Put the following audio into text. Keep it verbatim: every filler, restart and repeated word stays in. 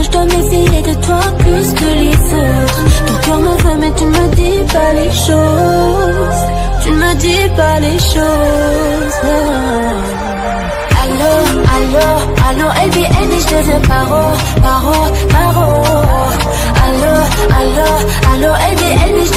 je dois méfier de toi plus que les autres. Ton cœur me veut mais tu ne me dis pas les choses. Tu ne me dis pas les choses. Allô, allô, allô, L B N et je deviens paro, paro, paro. Allô, allô, allô, L B N et je